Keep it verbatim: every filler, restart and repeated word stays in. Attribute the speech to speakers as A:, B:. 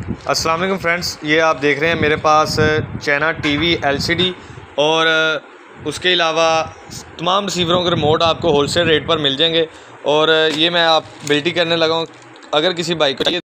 A: अस्सलाम वालेकुम फ्रेंड्स, ये आप देख रहे हैं मेरे पास चाइना टीवी एलसीडी और उसके अलावा तमाम रिसीवरों के रिमोट आपको होलसेल रेट पर मिल जाएंगे। और ये मैं आप बिल्टी करने लगा हूँ। अगर किसी भाई को चाहिए